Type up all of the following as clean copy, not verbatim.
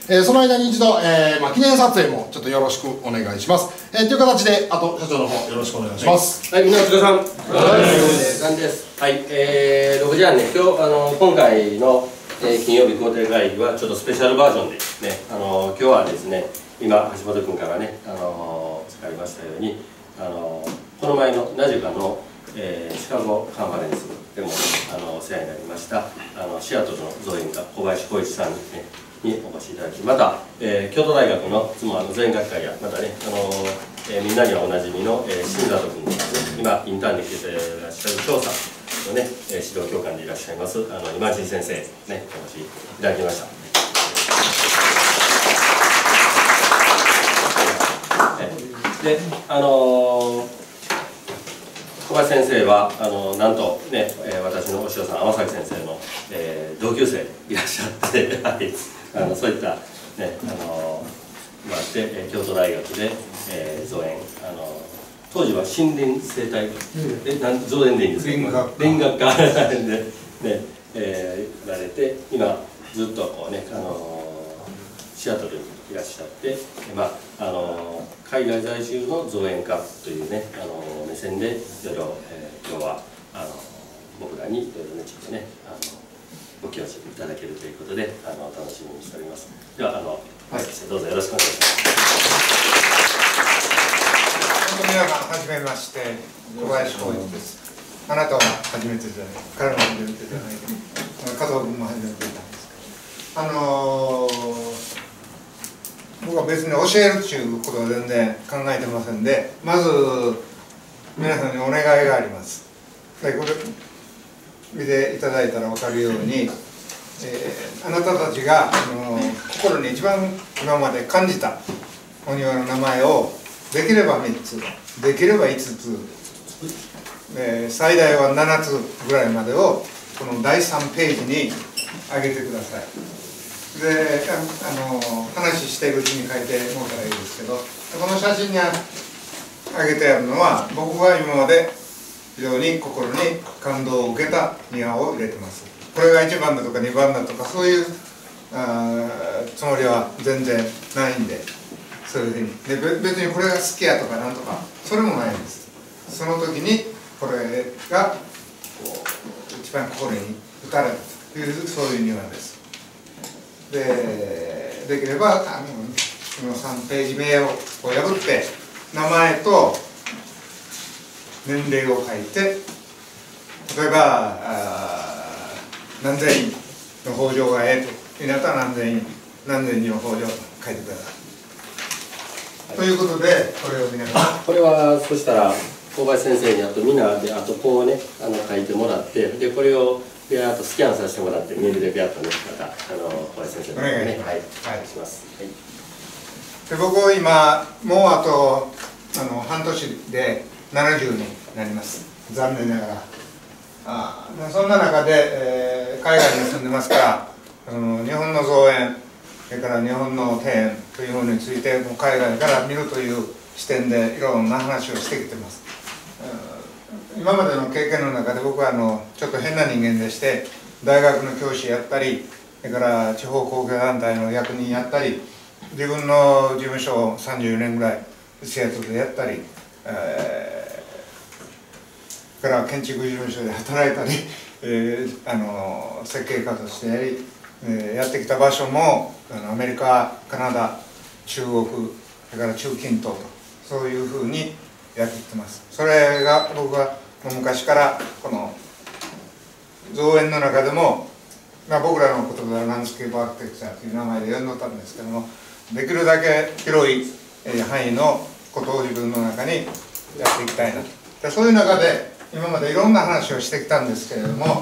その間に一度、記念撮影もちょっとよろしくお願いします。という形で、あと社長の方よろしくお願いします。 はい、みんなお疲れさん。はい、感じです。はい、6時半ね、今回の、金曜日交代会議はちょっとスペシャルバージョンでね、今日はですね、今橋本君からね、使いましたように、この前のナジカの、シカゴカンファレンスでもお世話になりましたシアトルの造園家小林浩一さん、にお越しいただき、また、京都大学の造園学会やまたね、みんなにはおなじみの、新里君が、ね、今インターンで来ていらっしゃる張さんのね、指導教官でいらっしゃいます今地先生ね、お越しいただきました。で、小林先生はなんとね、私のお師匠さん天崎先生の、同級生いらっしゃってそういったねもあって京都大学で、造園当時は森林生態造園でいいんですか、林学科でねられて今ずっとこうねシアトルにいらっしゃって、海外在住の造園家というね目線でいろいろ、今日は僕らにいろいろねちょっとねご教示いただけるということで楽しみにしております。でははい、どうぞよろしくお願いします。 皆さんはじめまして、小林浩一です。あなたは初めてじゃない、彼も初めてじゃないけど、加藤君も初めてなんですけど、僕は別に教えるっていうことは全然考えてませんで、まず皆さんにお願いがあります。でこれ見ていただいたら分かるように、あなたたちが心に一番今まで感じたお庭の名前をできれば3つ、できれば5つ、最大は7つぐらいまでをこの第3ページに上げてください。で話しているうちに書いてもらったらいいですけど、この写真に上げてあるのは僕が今まで非常に心に感動を受けた庭を入れてます。これが1番だとか2番だとかそういうつもりは全然ないんで、そういうふうにで別にこれが好きやとかなんとかそれもないんです。その時にこれが一番心に打たれたというそういう庭です。できればこの3ページ目を破って名前と年齢を書いて、例えば何千円の北条がええとなったら何千人の北条と書いてください。ということでこれを皆さんこれはそしたら小林先生にみんなでこうね書いてもらって、でこれをビャーっとスキャンさせてもらってメールでビャーっとねまた小林先生の方にねはいします。 で僕今もうあと半年で70になります。残念ながらそんな中で、海外に住んでますから日本の造園それから日本の庭園というものについて海外から見るという視点でいろんな話をしてきてます。今までの経験の中で僕はちょっと変な人間でして、大学の教師やったりそれから地方公共団体の役人やったり、自分の事務所を34年ぐらいシアトルでやったり、から建築事務所で働いたり、設計家としてやってきた場所もアメリカ、カナダ、中国、それから中近東とそういうふうにやってきてます。それが僕は昔からこの造園の中でも、僕らの言葉ではランドスケープアーキテクチャという名前で呼んでたんですけども、できるだけ広い範囲のことを自分の中にやっていきたいなと。そういう中で今までいろんな話をしてきたんですけれども、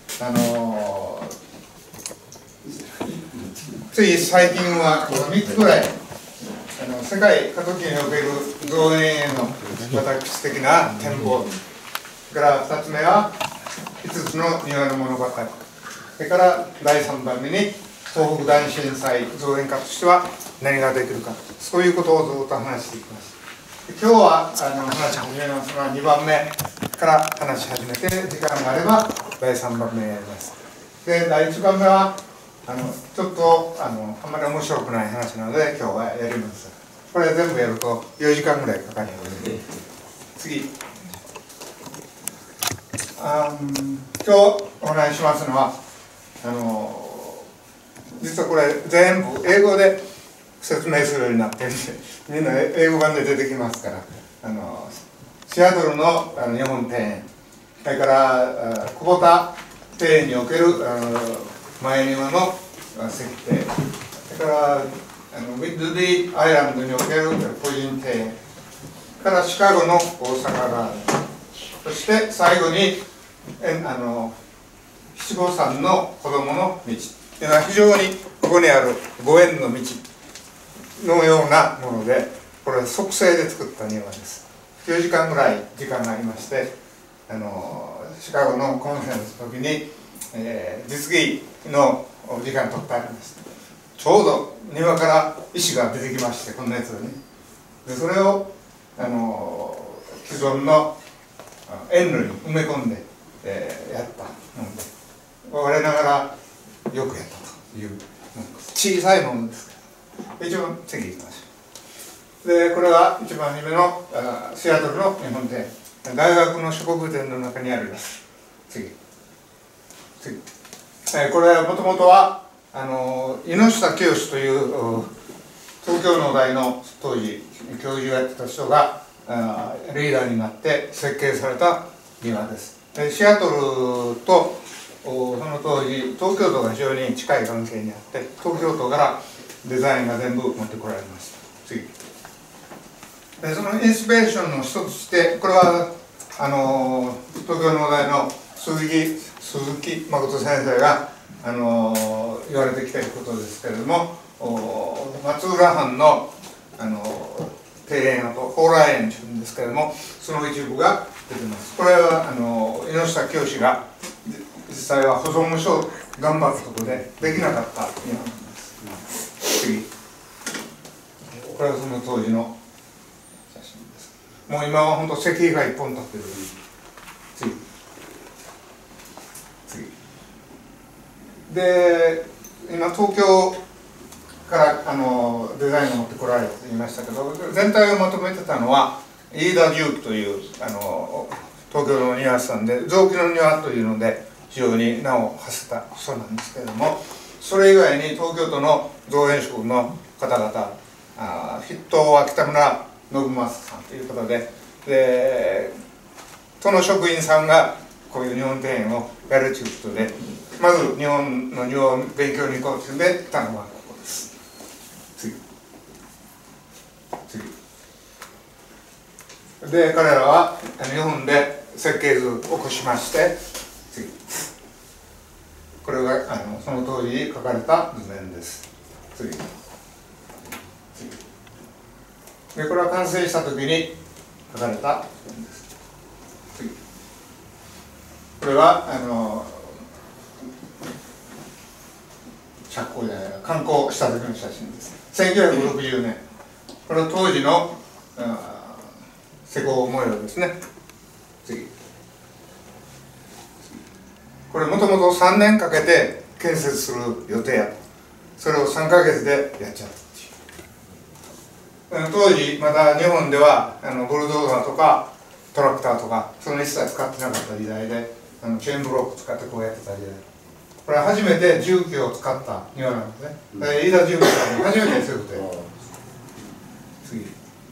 つい最近は3つぐらい世界過渡期における造園への私的な展望、それから2つ目は5つの庭の物語、それから第3番目に東北大震災造園家としては何ができるか、そういうことをずっと話していきます。今日は話し始めますが、2番目から話し始めて、時間があれば第3番目になります。で第1番目はちょっとあんまり面白くない話なので今日はやります。これ全部やると4時間ぐらいかかるので、次今日お話ししますのは実はこれ全部英語で説明するようになってるんで、みんな英語版で出てきますから、シアトルの日本庭園、それから久保田庭園における前庭の設計、それからウィッドディアイランドにおける個人庭園からシカゴの大阪ガーデン、そして最後に七五三の子供の道というのは非常にここにあるご縁の道のようなもので、これは促成で作った庭です。9時間ぐらい時間がありまして、シカゴのコンフェレンスの時に、実技の時間取ってありました。ちょうど庭から石が出てきまして、こんなやつにでそれを既存の円路に埋め込んで、やったので我ながらよくやったという小さいものですけど、一番次行きましょう。でこれは一番初めのシアトルの日本庭園、大学の植物園の中にあります。次、これはもともとは猪下清という東京農大の当時教授をやってた人がリーダーになって設計された庭です。でシアトルとその当時東京都が非常に近い関係にあって、東京都からデザインが全部持ってこられました。次でそのインスピレーションの一つとして、これは東京農大の鈴木誠先生が言われてきていることですけれども、松浦藩の庭園跡蓬莱園というんですけれども、その一部が出てます。これは猪下清が実際は保存書頑張ったところでできなかった庭なんです。次、これはその当時の写真です。もう今は本当石碑が一本立ってる。次で今東京からデザインを持ってこられると言いましたけど、全体をまとめてたのは飯田重機という東京の庭師さんで、臓器の庭というので非常に名を馳せた人なんですけれども、それ以外に東京都の造園職の方々、筆頭は北村信正さんという方で、都の職員さんがこういう日本庭園をやるということで、まず日本の庭を勉強に行こうというので来たのがここです。次で彼らは日本で設計図を起こしまして、次これがその当時に描かれた図面です。次でこれは完成した時に描かれた図面です。次これは観光した時の写真です。1960年、これは当時の施工模様ですね。次これもともと3年かけて建設する予定やった。それを3ヶ月でやっちゃったっていう。当時まだ日本ではブルドーザーとかトラクターとかその一切使ってなかった時代で、チェーンブロック使ってこうやってた時代、これは初めて重機を使った庭なんですね。飯田重機さんに初めてそういうことや。次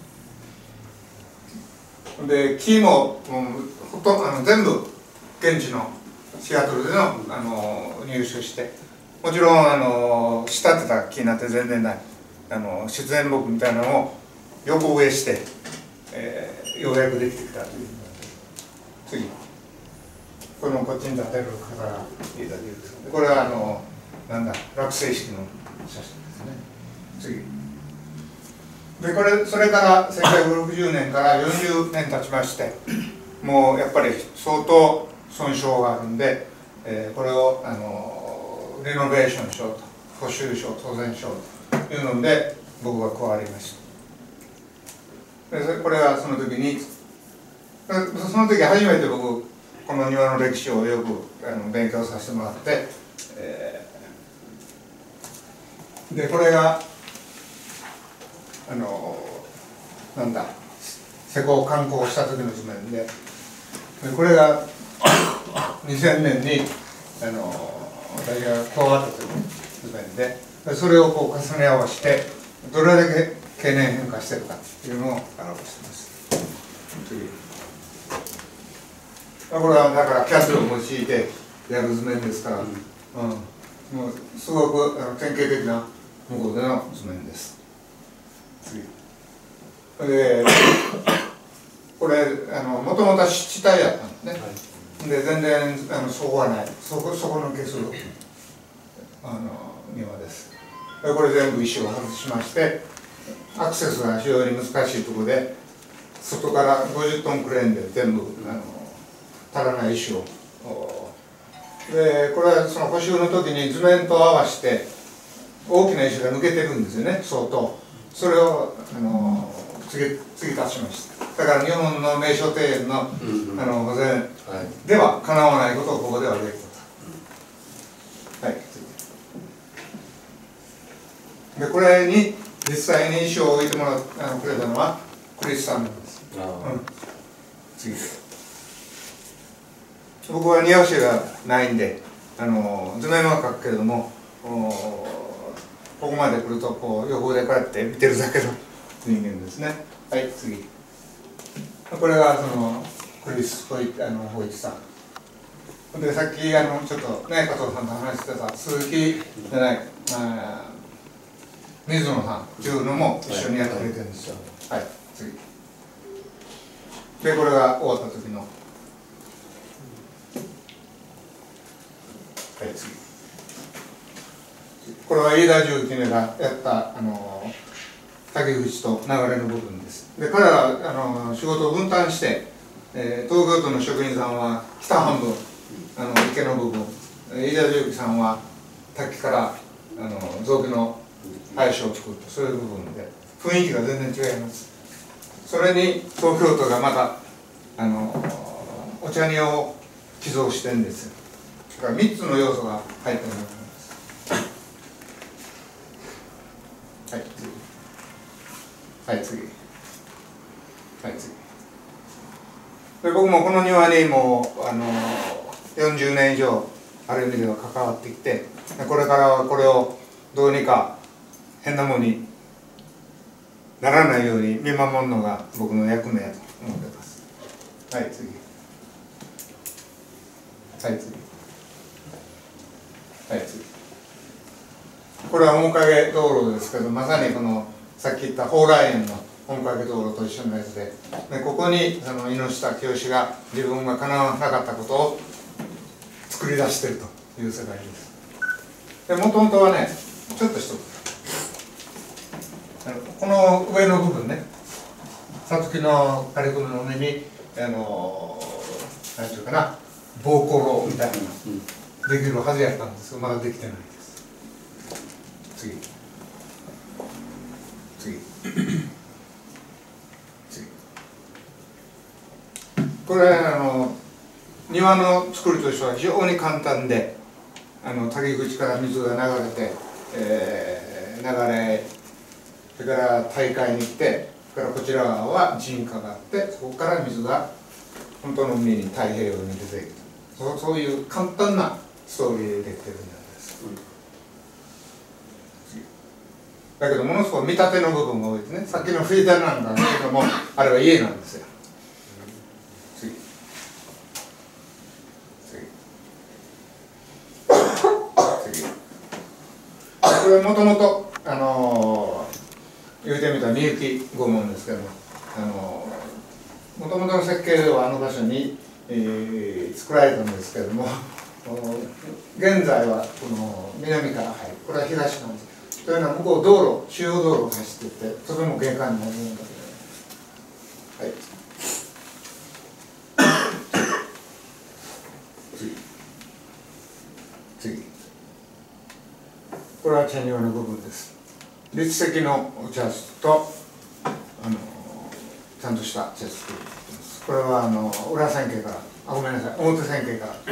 で木も全部現地のシアトルでの入手して、もちろん仕立てた木なんて全然ない自然木みたいなのを横植えして、ようやくできてきたという。次このこっちに立てる方がいただける。これは落成式の写真ですね。次でそれから1960年から40年経ちまして、もうやっぱり相当損傷があるんで、これをリノベーションしようと、補修しよう、当然しようというので僕が加わりました。でこれはその時初めて僕この庭の歴史をよく勉強させてもらって、 でこれがなんだ施工観光した時の図面で、これが2000年に私が加わった時の図面で、それをこう重ね合わせてどれだけ経年変化してるかっていうのを表してます。次、これはだからキャットを用いてやる図面ですから、もうすごく典型的な向こうでの図面です。次でこれもともとは湿地帯やったんですね、で全然そこはない、そこ抜けする庭です。でこれ全部石を外しまして、アクセスが非常に難しいところで外から50トンクレーンで全部足らない石を、でこれはその補修の時に図面と合わせて大きな石が抜けてるんですよね、相当。それを次足しました。だから日本の名所庭園の保全ではかなわないことをここではできた。はい、でこれに実際に石を置いてもらくれたのはクリスさんなんです。次、僕は庭師がないんで図面は描くけれども、ここまで来るとこう横でこうやって見てるだけの人間ですね。はい、次。これがクリス・ホイチさんで、さっきちょっとね加藤さんと話してた鈴木じゃない、水野さんっていうのも一緒にやってくれてるんですよ。はい、次。でこれが終わった時の、はい、次。これは飯田重機がやった竹口と流れの部分です。で彼ら仕事を分担して、東京都の職員さんは北半分池の部分、飯田重機さんは滝から雑木の林を作ったそういう部分で雰囲気が全然違います。それに東京都がまたお茶庭を寄贈してるんですよ。だから3つの要素が入ってるんです。はい次。はい次。はい次。で僕もこの庭にも40年以上ある意味では関わってきて、これからはこれをどうにか変なものにならないように見守るのが僕の役目やと思っています。はい次。はい次。はい次。これは面影道路ですけど、まさにこのさっき言った蓬莱園の面影道路と一緒のやつで、ここに猪下清が自分が叶わなかったことを作り出しているという世界です。でもともとはね、ちょっと一つこの上の部分ね、さつきの刈り込みの上に何ていうかな、膀胱炉みたいなのができるはずやったんですが、まだできてないです。次次次。これ庭の作りとしては非常に簡単で、滝口から水が流れて、それから大海に来て、それからこちら側は人家があって、そこから水が本当の海に太平洋に出ていくと、そういう簡単なストーリーでできてるんです。だけどものすごく見立ての部分が多いですね。さっきのフィーダーなんだけども、あれは家なんですよ。次次。これもともと言うてみたらみゆき御門ですけども、もともとの設計では場所に、作られたんですけれども、現在はこの南から入る、これは東なんです。というのは向こう道路、主要道路を走っていて、とても景観になるんだけど、はい。次。これは茶庭の部分です。立石のお茶室とちゃんとした茶室。これは裏千家から、ごめんなさい、表千家から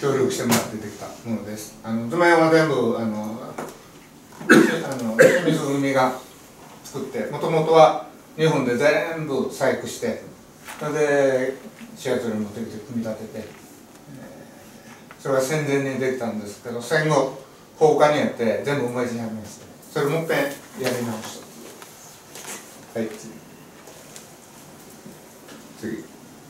協力してもらってできたものです。図面は全部清水海が作って、もともとは日本で全部細工して、それでシアトルに持ってきて組み立てて、それは戦前にできたんですけど、戦後放火にやって全部埋めてやりまして、それもう一遍やり直した。はい、次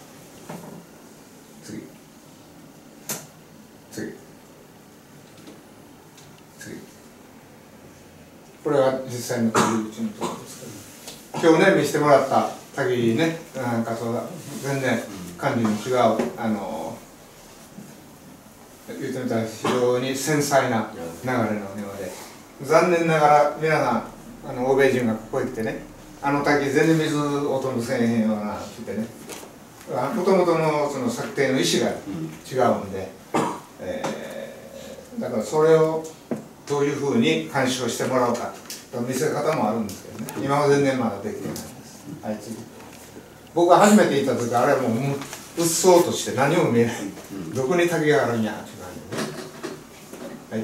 これは実際の入り口のところですけど、今日ね見せてもらった滝ね、なんかそうだ全然感じの違う言ってみたら非常に繊細な流れの庭で、残念ながら皆さん欧米人がここへ来てね、滝全然水ほとんどせえへんようなってね、もともとのその策定の意思が違うんで、だからそれをどういうふうに監視をしてもらうかと見せ方もあるんですけどね、今は全然まだできてないです。はい、次。僕が初めて行った時、あれはもううっそうとして何も見えない、どこに滝があるんやって感じで、はい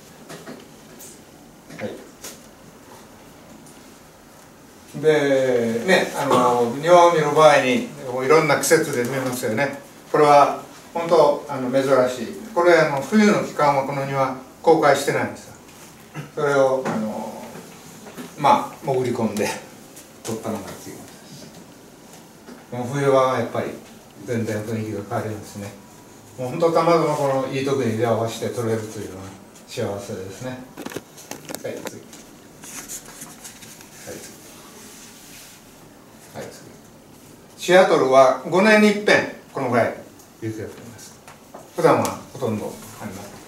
はい。でね、庭を見る場合にいろんな季節で見ますよね。これは本当珍しい。これ冬の期間はこの庭公開してないんですよ。それをまあ潜り込んで撮ったのがっていうことです。もう冬はやっぱり全然雰囲気が変わりますね。もう本当たまたまこのいい時に出会わせて撮れるというのは幸せですね。はい、次。はい、次。はい、次。シアトルは5年に一遍このぐらい雪が降ります。普段はほとんどありません。